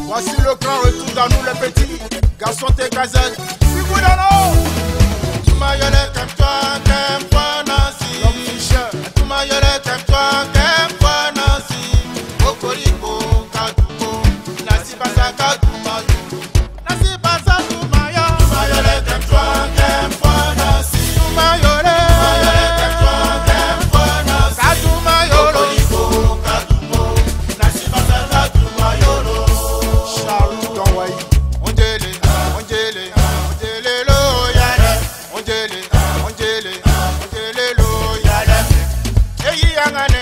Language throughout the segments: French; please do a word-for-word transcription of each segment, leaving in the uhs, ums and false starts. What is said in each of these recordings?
Voici le grand retour dans nous les petits garçons tes gazelles. Puis vous dans l'eau. Mayole comme toi, comme toi Nancy. L'homme ficheur. Tout mayole comme toi, comme toi Nancy. Okoriko, Kaduko, Nancy Basa Kadumayo. Nancy Basa Kadumayo. Mayole comme toi, comme toi Nancy. Mayole. Mayole comme toi, comme toi Nancy. Kadumayo. Okoriko, Kaduko, Nancy Basa Kadumayo. Charles Donway. Ondele, ondele, ondele lo yale. Ondele, ondele, ondele lo yale. Eyi yangane.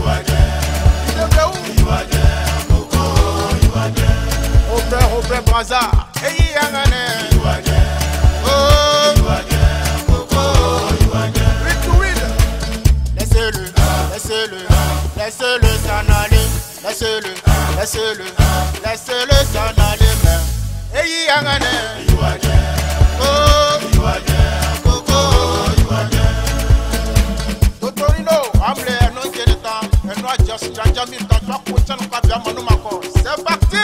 Robert, Robert Braza, Eyi Yangane. Oh, laissez-le, laissez-le, laissez-le s'en aller. Laissez-le, laissez-le, laissez-le s'en aller. Mais Eyi Yangane. Oh, Coco, Totorino, Amle, non qui est le temps, et non just Janjamil, dans trois prochaines fois, bien mon nom encore. C'est parti!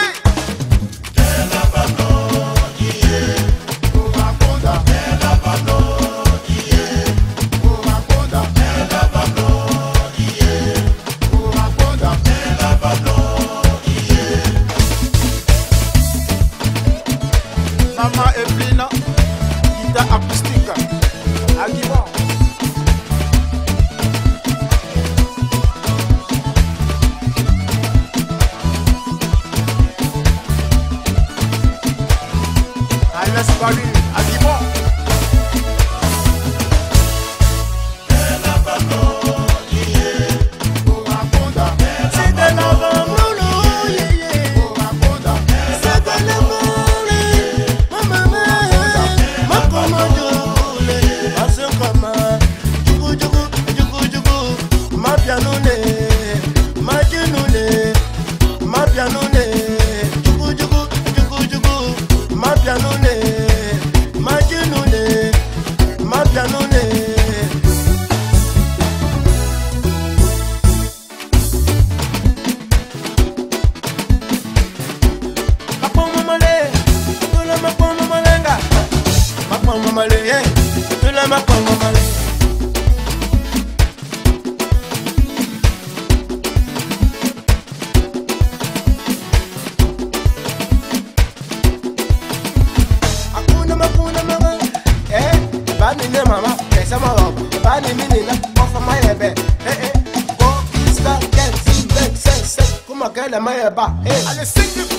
Mama Evelina, guitare acoustique, Aguimont. Alias Palu, Aguimont. Mama, esa mama, bani menina, ofa maebe, eh eh, go is that get, sing, sing, sing, como aquela maeba, eh, allez sing.